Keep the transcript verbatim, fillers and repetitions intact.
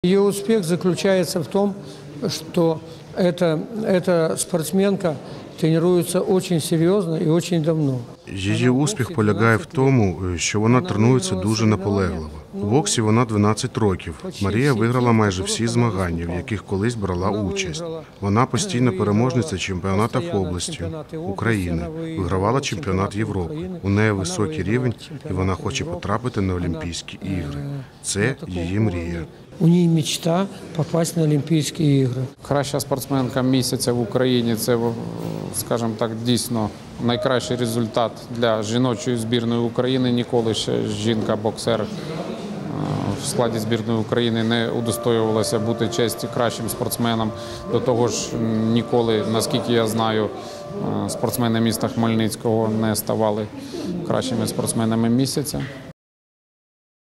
Ее успех заключается в том, что эта, эта спортсменка тренируется очень серйозно і дуже давно. Її успіх полягає в тому, що вона тренується дуже наполегливо. У боксі вона дванадцять років. Марія виграла майже всі змагання, в яких колись брала участь. Вона постійна переможниця чемпіонатів області, України, вигравала чемпіонат Європи. У неї високий рівень, і вона хоче потрапити на Олімпійські ігри. Це її мрія. У неї мечта попасть на Олімпійські ігри. Краща спортсменка місяця в Україні – це, скажімо так, дійсно найкращий результат для жіночої збірної України. Ніколи ще жінка-боксер в складі збірної України не удостоювалася бути честі кращим спортсменом. До того ж, ніколи, наскільки я знаю, спортсмени міста Хмельницького не ставали кращими спортсменами місяця.